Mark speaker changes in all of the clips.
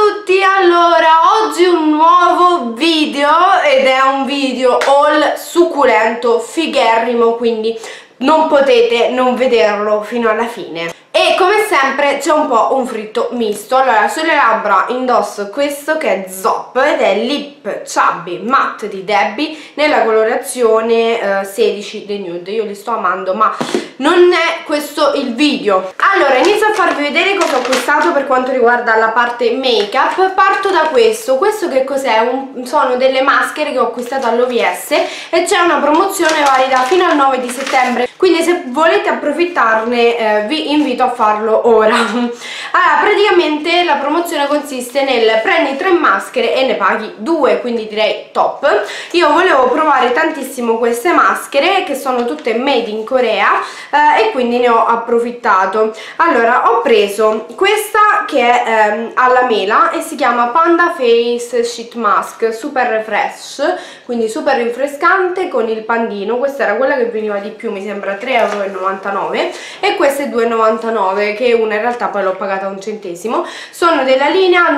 Speaker 1: tutti, allora oggi un nuovo video ed è un video haul succulento, figherrimo, quindi non potete non vederlo fino alla fine. E come sempre c'è un po' un fritto misto. Allora, sulle labbra indosso questo che è Zop ed è Lip Chubby Matte di Debbie nella colorazione 16 The Nude. Io li sto amando, ma non è questo il video. Allora, inizio a farvi vedere cosa ho acquistato per quanto riguarda la parte make up. Parto da questo che cos'è? Sono delle maschere che ho acquistato all'OVS e c'è una promozione valida fino al 9 di settembre, quindi se volete approfittarne vi invito a farlo ora. Allora, praticamente la promozione consiste nel prendi 3 maschere e ne paghi 2, quindi direi top. Io volevo provare tantissimo queste maschere che sono tutte made in Corea e quindi ne ho approfittato. Allora, ho preso questa che è alla mela e si chiama Panda Face Sheet Mask Super Fresh, quindi super rinfrescante con il pandino. Questa era quella che veniva di più, mi sembra 3,99 € e questa è 2,99 €, che una in realtà poi l'ho pagata un centesimo. Sono della linea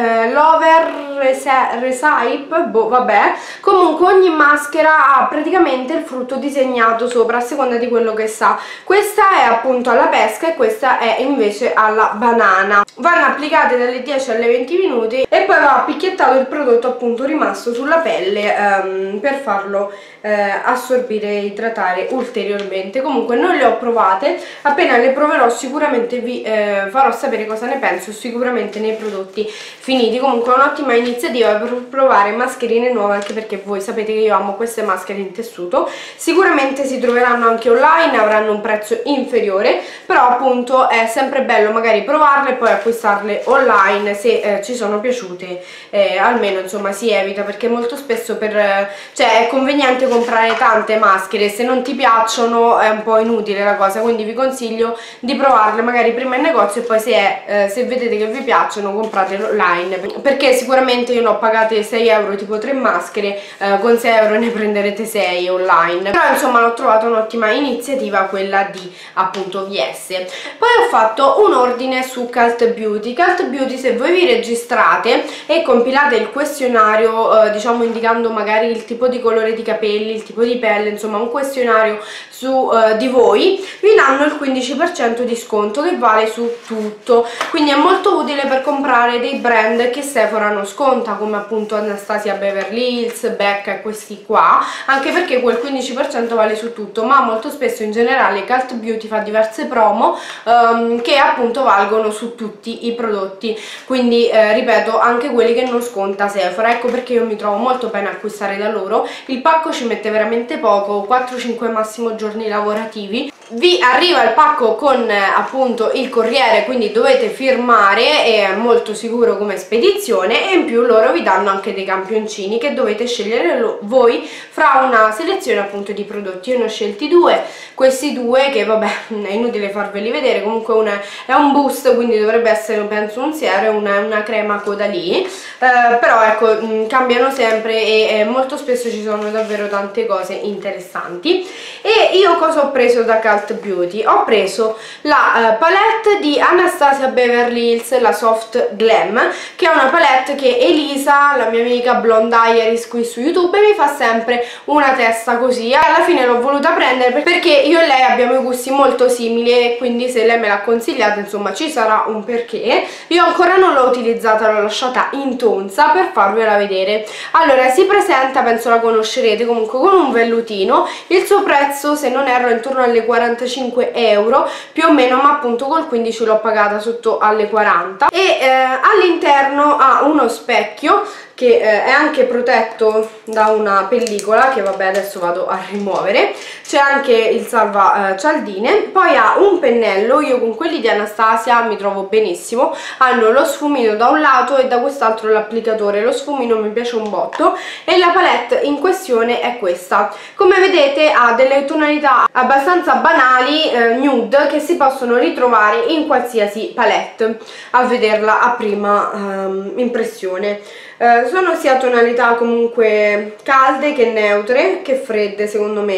Speaker 1: Lover Recipe, boh, vabbè. Comunque ogni maschera ha praticamente il frutto disegnato sopra a seconda di quello che sa. Questa è appunto alla pesca e questa è invece alla banana. Vanno applicate dalle 10 alle 20 minuti e poi va picchiettato il prodotto appunto rimasto sulla pelle per farlo assorbire e idratare ulteriormente. Comunque non le ho provate, appena le proverò sicuramente vi farò sapere cosa ne penso, sicuramente nei prodotti finiti. Comunque è un'ottima iniziativa per provare mascherine nuove, anche perché voi sapete che io amo queste maschere in tessuto. Sicuramente si troveranno anche online, avranno un prezzo inferiore, però appunto è sempre bello magari provarle e poi acquistarle online se ci sono piaciute, almeno insomma si evita, perché molto spesso cioè è conveniente comprare tante maschere, se non ti piacciono è un po' inutile la cosa, quindi vi consiglio di provarle magari prima in negozio e poi se vedete che vi piacciono compratele online, perché sicuramente io ne ho pagate 6 € tipo 3 maschere, con 6 € ne prenderete 6 online, però insomma l'ho trovata un'ottima iniziativa quella di appunto OVS. Poi ho fatto un ordine su Cult Beauty. Cult Beauty, se voi vi registrate e compilate il questionario diciamo indicando magari il tipo di colore di capelli, il tipo di pelle, insomma un questionario su di voi, vi danno il 15% di sconto che vale su tutto, quindi è molto utile per comprare dei brand che Sephora non sconta, come appunto Anastasia Beverly Hills, Becca e questi qua, anche perché quel 15% vale su tutto, ma molto spesso in generale Cult Beauty fa diverse promo che appunto valgono su tutti i prodotti, quindi ripeto, anche quelli che non sconta Sephora. Ecco perché io mi trovo molto bene a acquistare da loro. Il pacco ci mette veramente poco, 4-5 massimo giorni lavorativi. Vi arriva il pacco con appunto il corriere, quindi dovete firmare, è molto sicuro come spedizione, e in più loro vi danno anche dei campioncini che dovete scegliere voi fra una selezione appunto di prodotti. Io ne ho scelti due, questi due che vabbè è inutile farveli vedere, comunque è un boost, quindi dovrebbe essere penso un siero e una crema Caudalie, però ecco cambiano sempre e molto spesso ci sono davvero tante cose interessanti. E io cosa ho preso da Cult Beauty? Ho preso la palette di Anastasia Beverly Hills, la Soft Glam, che è una palette che Elisa, la mia amica Blonde Iris qui su YouTube, mi fa sempre una testa così. Alla fine l'ho voluta prendere perché io e lei abbiamo i gusti molto simili e quindi se lei me l'ha consigliata insomma ci sarà un perché. Io ancora non l'ho utilizzata, l'ho lasciata in tonza per farvela vedere. Allora, si presenta, penso la conoscerete, comunque con un vellutino. Il suo prezzo, se non erro, è intorno alle 45 € più o meno, ma appunto col 15 l'ho pagata sotto alle 40, e all'interno ha uno specchio che è anche protetto da una pellicola che vabbè adesso vado a rimuovere. C'è anche il salva cialdine, poi ha un pennello. Io con quelli di Anastasia mi trovo benissimo, hanno lo sfumino da un lato e da quest'altro l'applicatore. Lo sfumino mi piace un botto e la palette in questione è questa. Come vedete ha delle tonalità abbastanza banali, nude, che si possono ritrovare in qualsiasi palette a vederla a prima impressione. Sono sia tonalità comunque calde che neutre che fredde, secondo me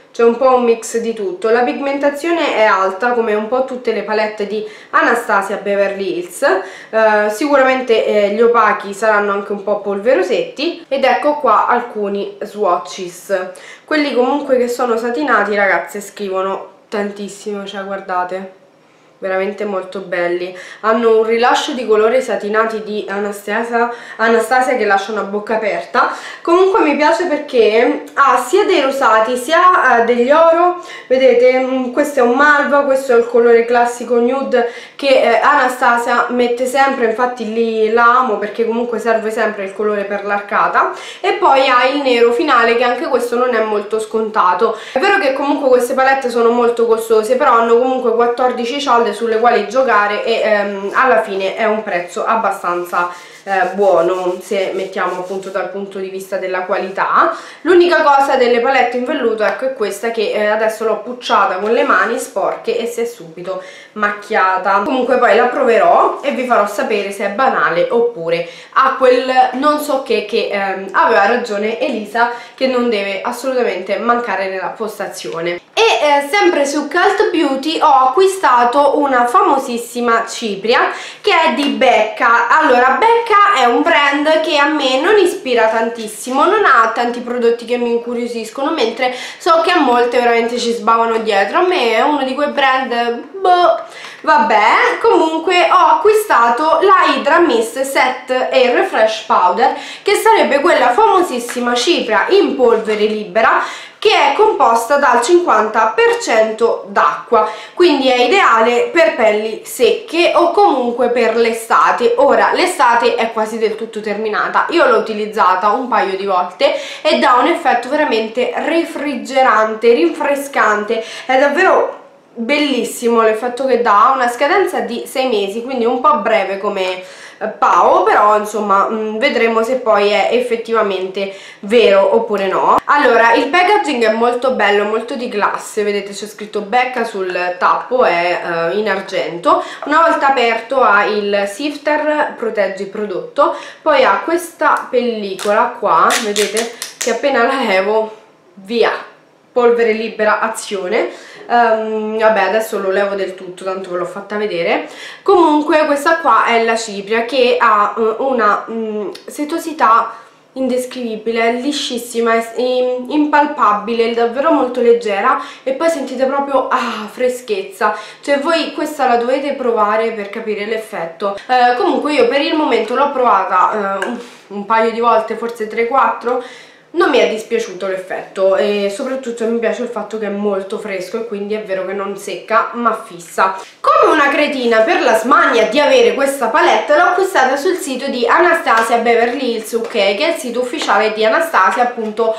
Speaker 1: c'è un po' un mix di tutto. La pigmentazione è alta come un po' tutte le palette di Anastasia Beverly Hills, sicuramente gli opachi saranno anche un po' polverosetti, ed ecco qua alcuni swatches. Quelli comunque che sono satinati, ragazze, scrivono tantissimo, cioè guardate, veramente molto belli, hanno un rilascio di colori satinati di Anastasia che lasciano a bocca aperta. Comunque mi piace perché ha sia dei rosati sia degli oro, vedete, questo è un malva, questo è il colore classico nude che Anastasia mette sempre, infatti lì la amo perché comunque serve sempre il colore per l'arcata, e poi ha il nero finale che anche questo non è molto scontato. È vero che comunque queste palette sono molto costose, però hanno comunque 14 cialde sulle quali giocare e alla fine è un prezzo abbastanza buono se mettiamo appunto dal punto di vista della qualità. L'unica cosa delle palette in velluto, ecco, è questa che adesso l'ho pucciata con le mani sporche e si è subito macchiata. Comunque poi la proverò e vi farò sapere se è banale oppure ha quel non so che aveva ragione Elisa, che non deve assolutamente mancare nella postazione. E sempre su Cult Beauty ho acquistato una famosissima cipria che è di Becca. Allora, Becca è un brand che a me non ispira tantissimo, non ha tanti prodotti che mi incuriosiscono, mentre so che a molte veramente ci sbavano dietro. A me è uno di quei brand, boh, vabbè. Comunque ho acquistato la Hydra Mist Set Air Refresh Powder, che sarebbe quella famosissima cipria in polvere libera che è composta dal 50% d'acqua, quindi è ideale per pelli secche o comunque per l'estate. Ora l'estate è quasi del tutto terminata, io l'ho utilizzata un paio di volte e dà un effetto veramente refrigerante, rinfrescante, è davvero bellissimo l'effetto che dà. Ha una scadenza di 6 mesi, quindi un po' breve come Pao, però insomma vedremo se poi è effettivamente vero oppure no. Allora, il packaging è molto bello, molto di classe, vedete c'è scritto Becca sul tappo, è in argento. Una volta aperto ha il sifter protegge il prodotto, poi ha questa pellicola qua, vedete, che appena la levo, via, polvere libera, azione. Vabbè, adesso lo levo del tutto, tanto ve l'ho fatta vedere. Comunque questa qua è la cipria che ha una setosità indescrivibile, è liscissima, è impalpabile, è davvero molto leggera, e poi sentite proprio freschezza, cioè voi questa la dovete provare per capire l'effetto. Comunque io per il momento l'ho provata un paio di volte, forse 3-4, non mi è dispiaciuto l'effetto e soprattutto mi piace il fatto che è molto fresco e quindi è vero che non secca ma fissa. Come una cretina per la smania di avere questa palette l'ho acquistata sul sito di Anastasia Beverly Hills UK, che è il sito ufficiale di Anastasia appunto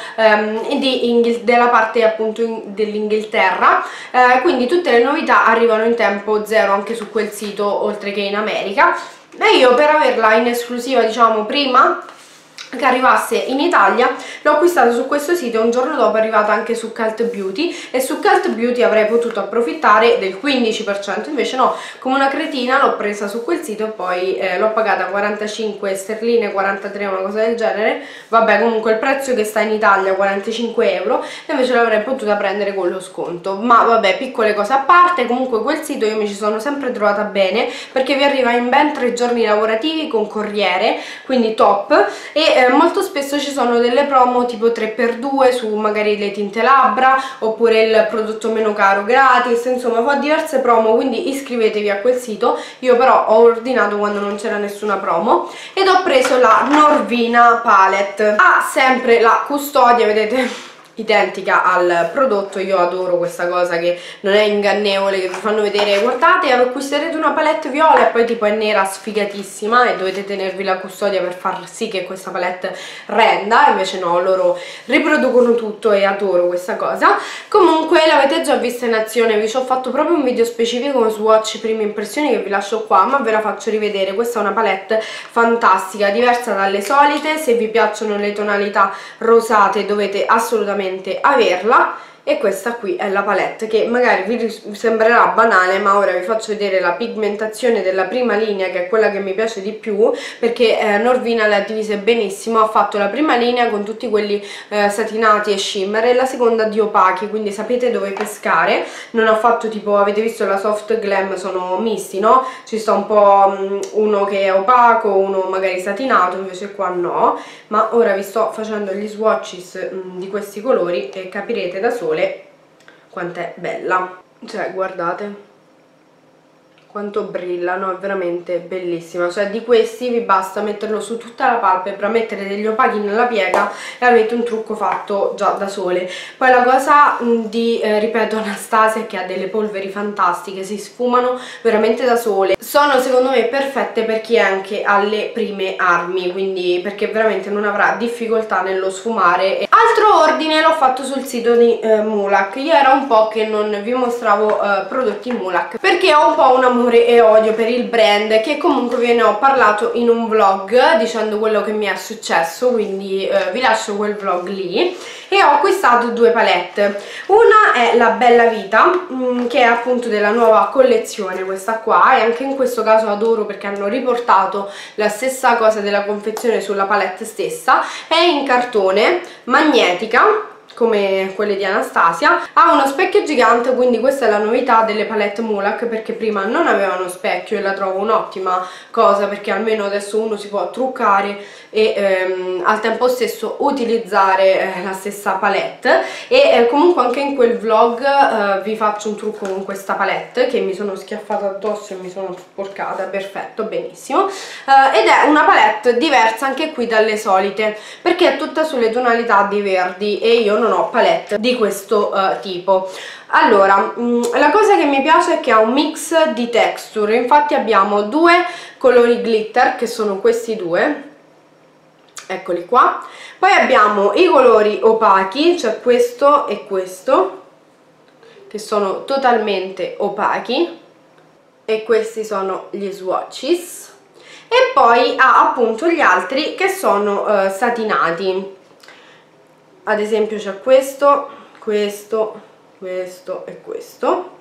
Speaker 1: della parte appunto dell'Inghilterra, quindi tutte le novità arrivano in tempo zero anche su quel sito oltre che in America, e io per averla in esclusiva diciamo prima che arrivasse in Italia l'ho acquistata su questo sito e un giorno dopo è arrivata anche su Cult Beauty, e su Cult Beauty avrei potuto approfittare del 15%, invece no, come una cretina l'ho presa su quel sito e poi l'ho pagata 45 sterline, 43, una cosa del genere. Vabbè, comunque il prezzo che sta in Italia 45 euro, e invece l'avrei potuta prendere con lo sconto. Ma vabbè, piccole cose a parte, comunque quel sito io mi ci sono sempre trovata bene perché vi arriva in ben 3 giorni lavorativi con corriere, quindi top. E molto spesso ci sono delle promo tipo 3x2 su magari le tinte labbra oppure il prodotto meno caro gratis, insomma fa diverse promo, quindi iscrivetevi a quel sito. Io però ho ordinato quando non c'era nessuna promo ed ho preso la Norvina Palette. Ha sempre la custodia, vedete, identica al prodotto. Io adoro questa cosa che non è ingannevole, che vi fanno vedere guardate acquisterete una palette viola e poi tipo è nera sfigatissima e dovete tenervi la custodia per far sì che questa palette renda. Invece no, loro riproducono tutto e adoro questa cosa. Comunque l'avete già vista in azione, vi ci ho fatto proprio un video specifico con swatch prime impressioni che vi lascio qua, ma ve la faccio rivedere. Questa è una palette fantastica, diversa dalle solite. Se vi piacciono le tonalità rosate dovete assolutamente averla, e questa qui è la palette, che magari vi sembrerà banale, ma ora vi faccio vedere la pigmentazione della prima linea, che è quella che mi piace di più, perché Norvina le ha divise benissimo. Ha fatto la prima linea con tutti quelli satinati e shimmer e la seconda di opachi, quindi sapete dove pescare. Non ha fatto tipo, avete visto la soft glam, sono misti, no? Ci sta un po' uno che è opaco, uno magari satinato, invece qua no. Ma ora vi sto facendo gli swatches di questi colori e capirete da sole quant'è bella. Cioè, guardate quanto brillano, è veramente bellissima. Cioè, di questi vi basta metterlo su tutta la palpebra, mettere degli opachi nella piega e avete un trucco fatto già da sole. Poi la cosa di, ripeto, Anastasia, è che ha delle polveri fantastiche, si sfumano veramente da sole. Sono secondo me perfette per chi è anche alle prime armi, quindi perché veramente non avrà difficoltà nello sfumare. Altro ordine l'ho fatto sul sito di Mulac. Io era un po' che non vi mostravo prodotti Mulac, perché ho un po' un amore e odio per il brand, che comunque ve ne ho parlato in un vlog dicendo quello che mi è successo, quindi vi lascio quel vlog lì. E ho acquistato due palette. Una è la Bella Vita, che è appunto della nuova collezione, questa qua, e anche in questo caso adoro perché hanno riportato la stessa cosa della confezione sulla palette stessa. È in cartone, magnetica come quelle di Anastasia, ha uno specchio gigante, quindi questa è la novità delle palette Mulac, perché prima non avevano specchio e la trovo un'ottima cosa, perché almeno adesso uno si può truccare e al tempo stesso utilizzare la stessa palette. E comunque anche in quel vlog vi faccio un trucco con questa palette che mi sono schiaffata addosso e mi sono sporcata, perfetto, benissimo. Ed è una palette diversa anche qui dalle solite, perché è tutta sulle tonalità dei verdi e io non ho palette di questo tipo. Allora, la cosa che mi piace è che ha un mix di texture. Infatti abbiamo due colori glitter, che sono questi due, eccoli qua. Poi abbiamo i colori opachi, cioè questo e questo, che sono totalmente opachi, e questi sono gli swatches. E poi ha appunto gli altri che sono satinati. Ad esempio c'è questo, questo, questo e questo,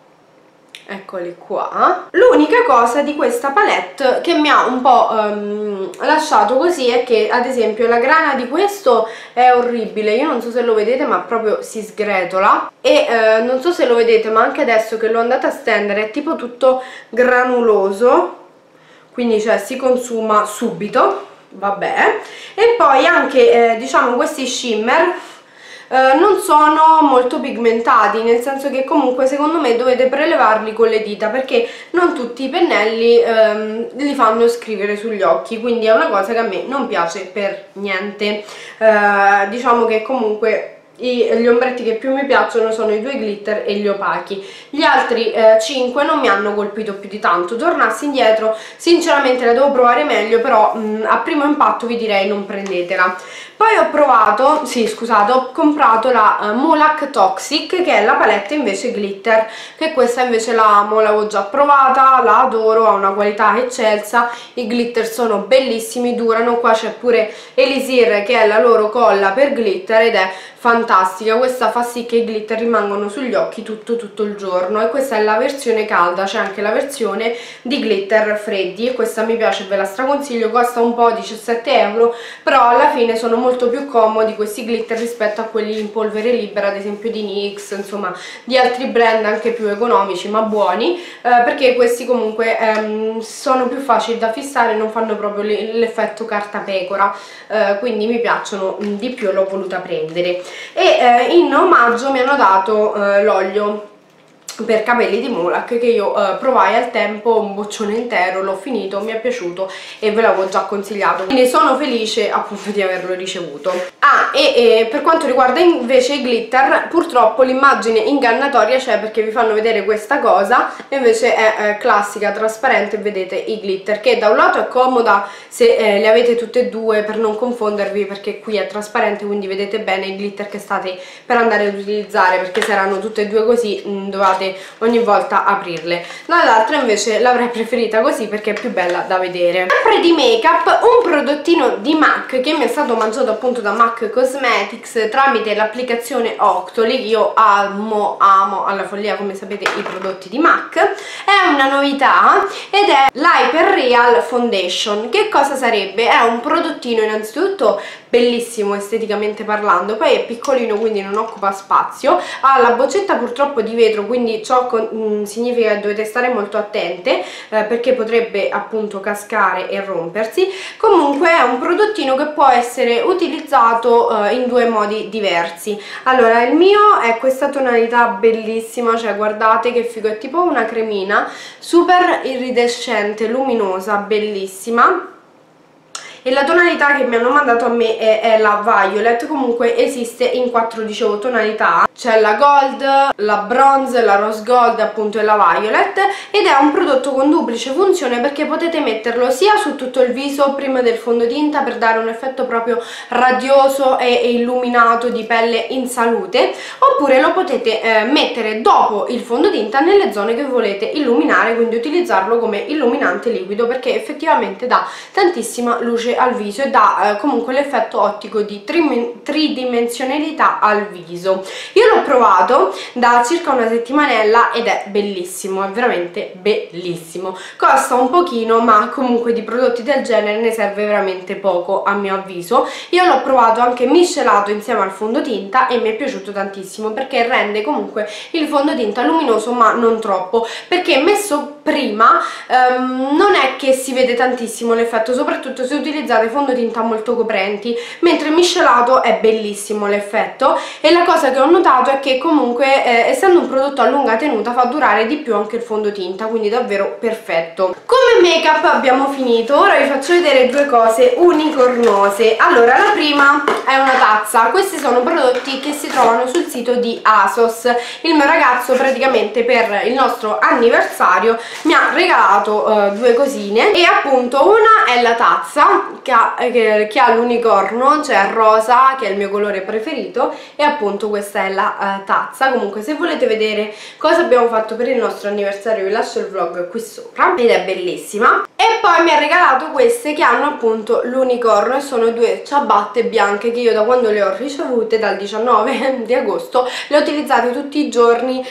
Speaker 1: eccoli qua. L'unica cosa di questa palette che mi ha un po' lasciato così è che ad esempio la grana di questo è orribile, io non so se lo vedete ma proprio si sgretola, e non so se lo vedete ma anche adesso che l'ho andata a stendere è tipo tutto granuloso, quindi cioè si consuma subito. Vabbè. E poi anche diciamo questi shimmer non sono molto pigmentati, nel senso che comunque secondo me dovete prelevarli con le dita, perché non tutti i pennelli li fanno scrivere sugli occhi, quindi è una cosa che a me non piace per niente. Diciamo che comunque gli ombretti che più mi piacciono sono i due glitter e gli opachi. Gli altri 5 non mi hanno colpito più di tanto. Tornassi indietro sinceramente la devo provare meglio, però a primo impatto vi direi non prendetela. Poi ho provato, sì scusate, ho comprato la Mulac Toxic, che è la palette invece glitter, che questa invece la amo, l'avevo già provata, la adoro, ha una qualità eccelsa, i glitter sono bellissimi, durano. Qua c'è pure Elisir che è la loro colla per glitter ed è fantastica, questa fa sì che i glitter rimangono sugli occhi tutto il giorno. E questa è la versione calda, c'è anche la versione di glitter freddi e questa mi piace, ve la straconsiglio, costa un po' 17 euro, però alla fine sono molto più comodi questi glitter rispetto a quelli in polvere libera, ad esempio di NYX, insomma di altri brand anche più economici ma buoni, perché questi comunque sono più facili da fissare, non fanno proprio l'effetto cartapecora, quindi mi piacciono di più e l'ho voluta prendere. E in omaggio mi hanno dato l'olio per capelli di Mulac, che io provai al tempo un boccione intero, l'ho finito, mi è piaciuto e ve l'avevo già consigliato, quindi sono felice appunto di averlo ricevuto. E per quanto riguarda invece i glitter, purtroppo l'immagine ingannatoria c'è, perché vi fanno vedere questa cosa e invece è classica, trasparente, vedete i glitter, che da un lato è comoda se le avete tutte e due per non confondervi, perché qui è trasparente quindi vedete bene i glitter che state per andare ad utilizzare, perché se erano tutte e due così dovete ogni volta aprirle. Dall'altra invece l'avrei preferita così perché è più bella da vedere. Sempre di make up, un prodottino di MAC che mi è stato mangiato appunto da MAC Cosmetics tramite l'applicazione Octoly. Io amo alla follia, come sapete, i prodotti di MAC. È una novità ed è l'Hyper Real Foundation. Che cosa sarebbe? È un prodottino innanzitutto bellissimo esteticamente parlando, poi è piccolino quindi non occupa spazio, ha la boccetta purtroppo di vetro, quindi ciò significa che dovete stare molto attente perché potrebbe appunto cascare e rompersi. Comunque è un prodottino che può essere utilizzato in due modi diversi. Allora, il mio è questa tonalità bellissima, cioè guardate che figo, è tipo una cremina super iridescente, luminosa, bellissima. E la tonalità che mi hanno mandato a me è la Violet. Comunque esiste in 4, dicevo, tonalità. C'è la Gold, la Bronze, la Rose Gold appunto e la Violet, ed è un prodotto con duplice funzione perché potete metterlo sia su tutto il viso prima del fondotinta per dare un effetto proprio radioso e illuminato di pelle in salute, oppure lo potete mettere dopo il fondotinta nelle zone che volete illuminare, quindi utilizzarlo come illuminante liquido perché effettivamente dà tantissima luce al viso e dà comunque l'effetto ottico di tridimensionalità al viso. Io l'ho provato da circa una settimanella ed è bellissimo, è veramente bellissimo. Costa un pochino, ma comunque di prodotti del genere ne serve veramente poco a mio avviso. Io l'ho provato anche miscelato insieme al fondotinta e mi è piaciuto tantissimo perché rende comunque il fondotinta luminoso ma non troppo, perché messo prima non è che si vede tantissimo l'effetto, soprattutto se utilizzate fondotinta molto coprenti, mentre miscelato è bellissimo l'effetto. E la cosa che ho notato è che comunque essendo un prodotto a lunga tenuta fa durare di più anche il fondotinta, quindi davvero perfetto. Come make up abbiamo finito, ora vi faccio vedere due cose unicornose. Allora, la prima è una tazza. Questi sono prodotti che si trovano sul sito di ASOS. Il mio ragazzo praticamente per il nostro anniversario mi ha regalato due cosine, e appunto una è la tazza che ha l'unicorno, cioè rosa, che è il mio colore preferito, e appunto questa è la tazza. Comunque se volete vedere cosa abbiamo fatto per il nostro anniversario vi lascio il vlog qui sopra, ed è bellissima. E poi mi ha regalato queste che hanno appunto l'unicorno e sono due ciabatte bianche che io da quando le ho ricevute, dal 19 di agosto, le ho utilizzate tutti i giorni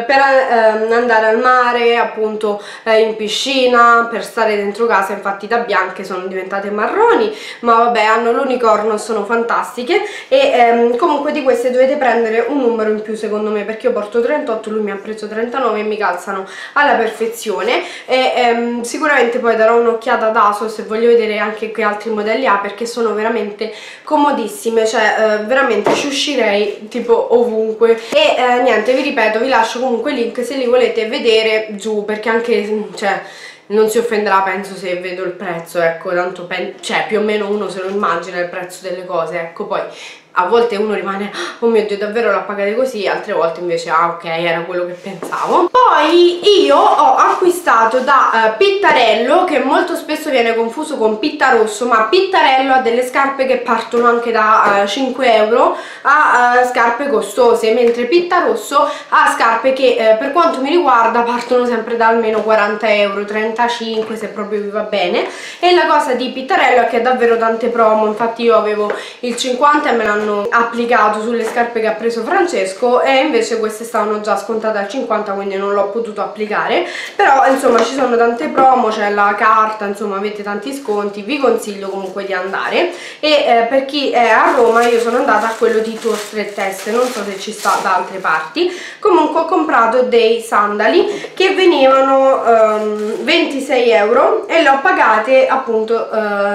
Speaker 1: per andare al mare, appunto in piscina, per stare dentro casa. Infatti da bianche sono diventate marroni, ma vabbè, hanno l'unicorno, sono fantastiche. E comunque di queste dovete prendere un numero in più secondo me, perché io porto 38, lui mi ha preso 39 e mi calzano alla perfezione. E sicuramente poi darò un'occhiata ad ASOS e voglio vedere anche che altri modelli ha, perché sono veramente comodissime, cioè veramente ci uscirei tipo ovunque. E niente, vi ripeto, vi lascio comunque il link se li volete vedere giù, perché anche, cioè, non si offenderà penso se vedo il prezzo, ecco, tanto cioè più o meno uno se lo immagina il prezzo delle cose, ecco. Poi a volte uno rimane, oh mio Dio, davvero l'ha pagate così, altre volte invece, ah ok, era quello che pensavo. Poi io ho acquistato da Pittarello, che molto spesso viene confuso con Pittarosso, ma Pittarello ha delle scarpe che partono anche da 5 euro a scarpe costose, mentre Pittarosso ha scarpe che per quanto mi riguarda partono sempre da almeno 40 euro, 35 se proprio vi va bene. E la cosa di Pittarello è che ha davvero tante promo, infatti io avevo il 50 e me l'hanno applicato sulle scarpe che ha preso Francesco, e invece queste stavano già scontate al 50, quindi non l'ho potuto applicare. Però insomma ci sono tante promo, c'è la carta, insomma avete tanti sconti, vi consiglio comunque di andare. E per chi è a Roma io sono andata a quello di Tour Street Test, non so se ci sta da altre parti. Comunque ho comprato dei sandali che venivano 26 euro e le ho pagate appunto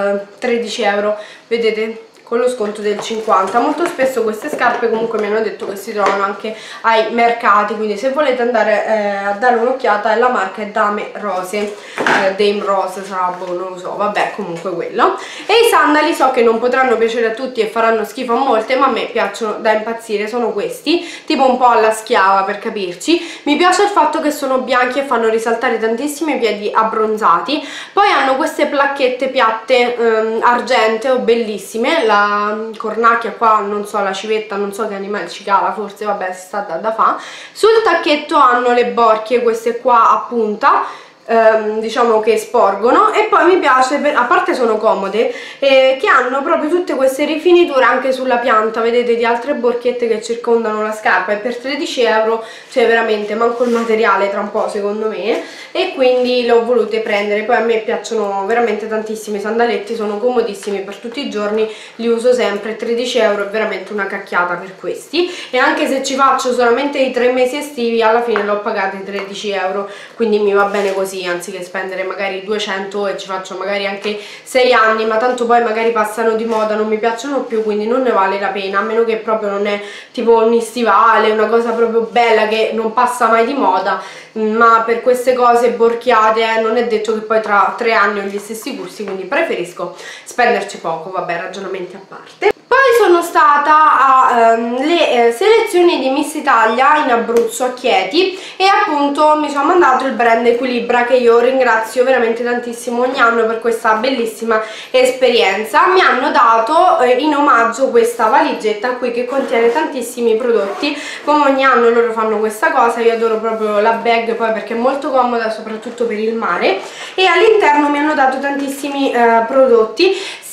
Speaker 1: 13 euro, vedete, con lo sconto del 50. Molto spesso queste scarpe comunque mi hanno detto che si trovano anche ai mercati, quindi se volete andare a dare un'occhiata, la marca è Dame Rose, Dame Rose sarà, boh, non lo so, vabbè, comunque quello. E i sandali so che non potranno piacere a tutti e faranno schifo a molte, ma a me piacciono da impazzire, sono questi, tipo un po' alla schiava per capirci. Mi piace il fatto che sono bianchi e fanno risaltare tantissimo i piedi abbronzati. Poi hanno queste placchette piatte argenteo, bellissime, la cornacchia qua, non so, la civetta, non so che animale, cicala forse, vabbè, si sta da fa. Sul tacchetto hanno le borchie, queste qua a punta, diciamo che sporgono, e poi mi piace, a parte sono comode, che hanno proprio tutte queste rifiniture anche sulla pianta, vedete, di altre borchette che circondano la scarpa, e per 13 euro cioè veramente manco il materiale tra un po' secondo me, e quindi le ho volute prendere. Poi a me piacciono veramente tantissimo i sandaletti, sono comodissimi per tutti i giorni, li uso sempre. 13 euro è veramente una cacchiata per questi, e anche se ci faccio solamente i 3 mesi estivi alla fine l'ho pagati 13 euro, quindi mi va bene così, anziché spendere magari 200 e ci faccio magari anche 6 anni, ma tanto poi magari passano di moda, non mi piacciono più, quindi non ne vale la pena, a meno che proprio non è tipo un stivale, una cosa proprio bella che non passa mai di moda. Ma per queste cose borchiate non è detto che poi tra 3 anni ho gli stessi gusti, quindi preferisco spenderci poco, vabbè, ragionamenti a parte. Poi sono stata alle selezioni di Miss Italia in Abruzzo a Chieti, e appunto mi sono mandato il brand Equilibra, che io ringrazio veramente tantissimo ogni anno per questa bellissima esperienza. Mi hanno dato in omaggio questa valigetta qui che contiene tantissimi prodotti, come ogni anno loro fanno questa cosa. Io adoro proprio la bag, poi perché è molto comoda soprattutto per il mare, e all'interno mi hanno dato tantissimi prodotti,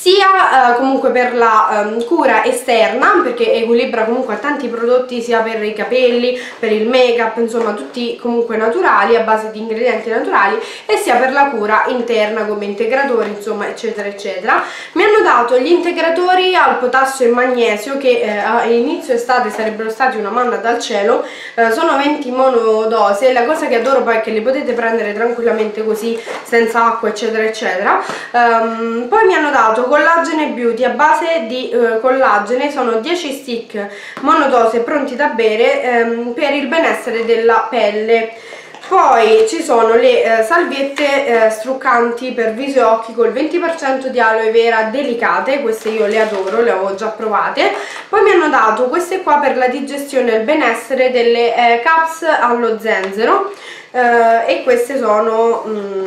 Speaker 1: sia comunque per la cura esterna, perché Equilibra comunque ha tanti prodotti sia per i capelli, per il make up, insomma tutti comunque naturali, a base di ingredienti naturali, e sia per la cura interna come integratori, insomma, eccetera eccetera. Mi hanno dato gli integratori al potassio e magnesio, che a inizio estate sarebbero stati una manna dal cielo, sono 20 monodose. La cosa che adoro poi è che li potete prendere tranquillamente così, senza acqua eccetera eccetera. Poi mi hanno dato Collagene Beauty a base di collagene, sono 10 stick monodose pronti da bere per il benessere della pelle. Poi ci sono le salviette struccanti per viso e occhi col 20% di aloe vera delicate, queste io le adoro, le avevo già provate. Poi mi hanno dato queste qua per la digestione e il benessere, delle caps allo zenzero, e queste sono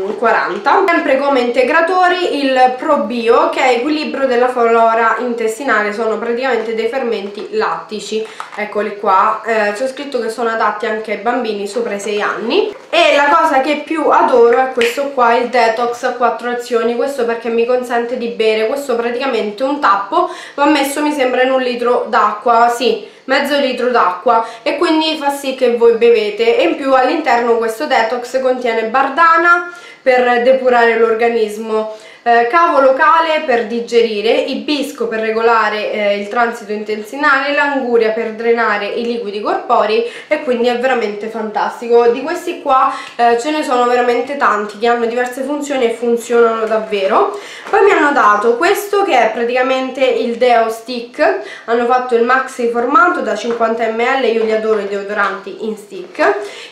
Speaker 1: 40. Sempre come integratori il ProBio, che è equilibrio della flora intestinale, sono praticamente dei fermenti lattici, eccoli qua, c'è scritto che sono adatti anche ai bambini sopra i 6 anni. E la cosa che più adoro è questo qua, il Detox a 4 azioni, questo perché mi consente di bere, questo praticamente un tappo va messo, mi sembra, in un litro d'acqua, sì, mezzo litro d'acqua, e quindi fa sì che voi bevete. E in più all'interno questo detox contiene bardana per depurare l'organismo, cavo locale per digerire, ibisco per regolare il transito intestinale, l'anguria per drenare i liquidi corporei, e quindi è veramente fantastico. Di questi qua ce ne sono veramente tanti che hanno diverse funzioni e funzionano davvero. Poi mi hanno dato questo che è praticamente il Deo Stick, hanno fatto il maxi formato da 50 ml, io li adoro i deodoranti in stick.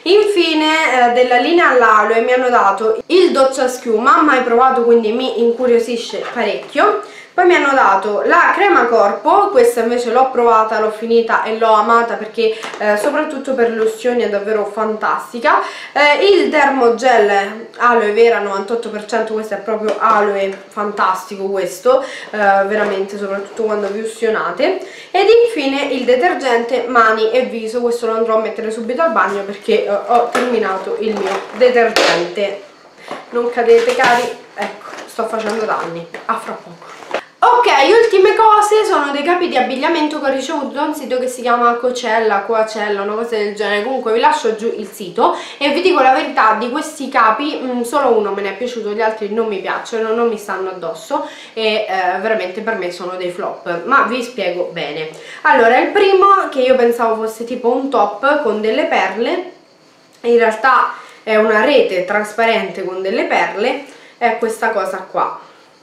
Speaker 1: Infine della linea all'aloe mi hanno dato il doccia schiuma, mai provato quindi mi incuriosisce parecchio. Poi mi hanno dato la crema corpo, questa invece l'ho provata, l'ho finita e l'ho amata perché soprattutto per le ustioni è davvero fantastica. Il Dermogel aloe vera 98%, questo è proprio aloe, fantastico questo, veramente, soprattutto quando vi ustionate. Ed infine il detergente mani e viso, questo lo andrò a mettere subito al bagno perché ho terminato il mio detergente. Non cadete cari, ecco, sto facendo danni, a fra poco. Ok, ultime cose sono dei capi di abbigliamento che ho ricevuto da un sito che si chiama Coachella, una cosa del genere. Comunque vi lascio giù il sito e vi dico la verità, di questi capi solo uno me ne è piaciuto, gli altri non mi piacciono, non mi stanno addosso e veramente per me sono dei flop, ma vi spiego bene. Allora, il primo, che io pensavo fosse tipo un top con delle perle, in realtà è una rete trasparente con delle perle, è questa cosa qua.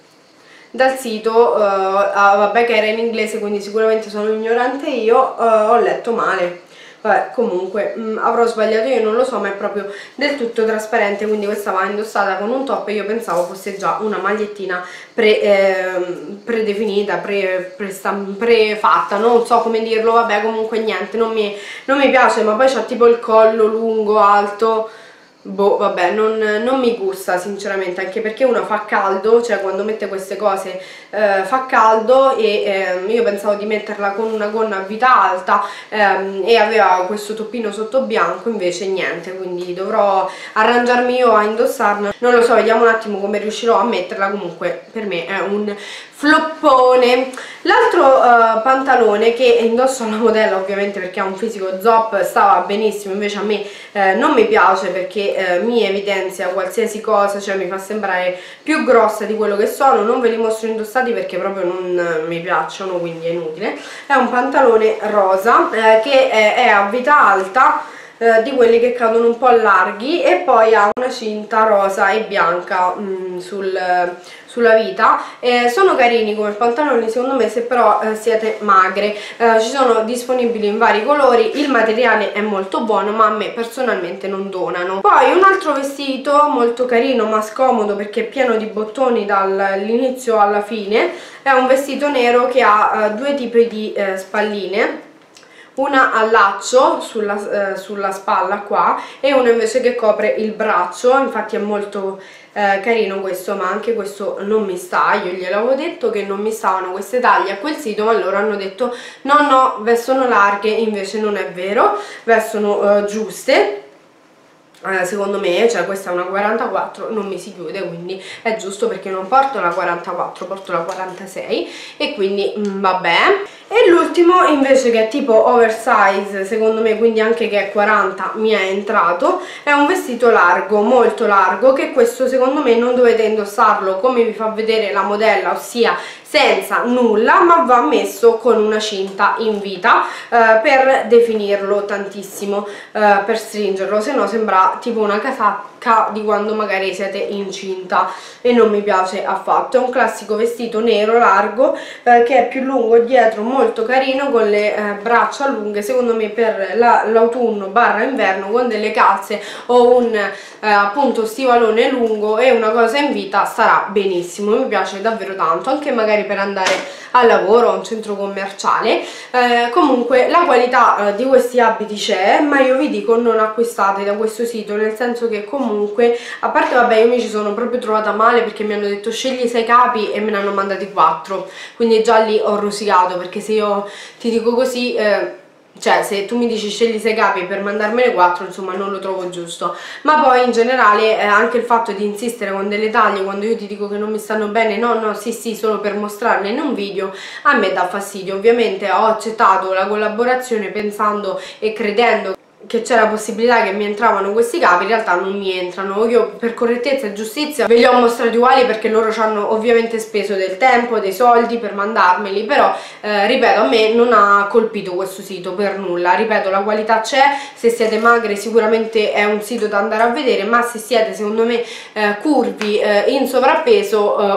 Speaker 1: Dal sito, vabbè che era in inglese quindi sicuramente sono ignorante io, ho letto male, vabbè comunque avrò sbagliato io, non lo so, ma è proprio del tutto trasparente, quindi questa va indossata con un top e io pensavo fosse già una magliettina predefinita, prefatta, non so come dirlo, vabbè comunque niente, non mi piace, ma poi c'ha tipo il collo lungo, alto, boh, vabbè, non mi gusta sinceramente, anche perché uno fa caldo, cioè quando mette queste cose fa caldo, e io pensavo di metterla con una gonna a vita alta e aveva questo toppino sotto bianco, invece niente, quindi dovrò arrangiarmi io a indossarla, non lo so, vediamo un attimo come riuscirò a metterla. Comunque per me è un floppone. L'altro pantalone che indosso alla modella, ovviamente perché ha un fisico zop, stava benissimo, invece a me non mi piace perché mi evidenzia qualsiasi cosa, cioè mi fa sembrare più grossa di quello che sono. Non ve li mostro indossati perché proprio non mi piacciono, quindi è inutile. È un pantalone rosa che è a vita alta, di quelli che cadono un po' larghi, e poi ha una cinta rosa e bianca sulla vita. Sono carini come pantaloni secondo me, se però siete magre. Ci sono disponibili in vari colori, il materiale è molto buono, ma a me personalmente non donano. Poi un altro vestito molto carino ma scomodo perché è pieno di bottoni dall'inizio alla fine, è un vestito nero che ha due tipi di spalline, una a laccio sulla spalla qua e una invece che copre il braccio. Infatti è molto carino questo, ma anche questo non mi sta. Io gliel'avevo detto che non mi stavano queste taglie a quel sito, ma loro hanno detto no, vestono larghe. Invece non è vero, vestono giuste. Secondo me, cioè questa è una 44, non mi si chiude, quindi è giusto, perché non porto la 44, porto la 46 e quindi vabbè. E l'ultimo invece, che è tipo oversize secondo me, quindi anche che è 40 mi è entrato, è un vestito largo, molto largo, che questo secondo me non dovete indossarlo come vi fa vedere la modella, ossia senza nulla, ma va messo con una cinta in vita per definirlo tantissimo, per stringerlo, se no sembra tipo una casacca di quando magari siete incinta e non mi piace affatto. È un classico vestito nero largo che è più lungo dietro, molto carino, con le braccia lunghe, secondo me per l'autunno barra inverno, con delle calze o un appunto stivalone lungo e una cosa in vita starà benissimo. Mi piace davvero tanto, anche magari per andare al lavoro o a un centro commerciale. Comunque la qualità di questi abiti c'è, ma io vi dico non acquistate da questo sito, nel senso che comunque, a parte vabbè, io mi ci sono proprio trovata male perché mi hanno detto scegli 6 capi e me ne hanno mandati 4, quindi già lì ho rosicato, perché se io ti dico così cioè se tu mi dici scegli 6 capi per mandarmene 4, insomma non lo trovo giusto. Ma poi in generale anche il fatto di insistere con delle taglie quando io ti dico che non mi stanno bene, no sì solo per mostrarle in un video, a me dà fastidio. Ovviamente ho accettato la collaborazione pensando e credendo che c'era la possibilità che mi entravano questi capi, in realtà non mi entrano. Io per correttezza e giustizia ve li ho mostrati uguali perché loro ci hanno ovviamente speso del tempo, dei soldi per mandarmeli, però ripeto, a me non ha colpito questo sito per nulla. Ripeto, la qualità c'è, se siete magre sicuramente è un sito da andare a vedere, ma se siete secondo me curvi, in sovrappeso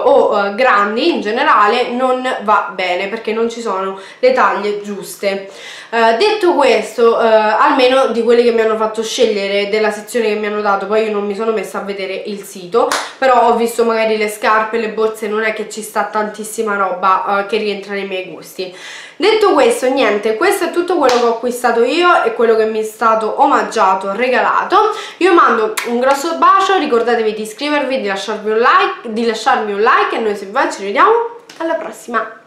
Speaker 1: o grandi in generale, non va bene perché non ci sono le taglie giuste. Detto questo, almeno di quelli che mi hanno fatto scegliere, della sezione che mi hanno dato, poi io non mi sono messa a vedere il sito, però ho visto magari le scarpe, le borse, non è che ci sta tantissima roba che rientra nei miei gusti. Detto questo, niente, questo è tutto quello che ho acquistato io e quello che mi è stato omaggiato, regalato. Io mando un grosso bacio, ricordatevi di iscrivervi, di lasciarmi un like e noi se vi va ci vediamo alla prossima.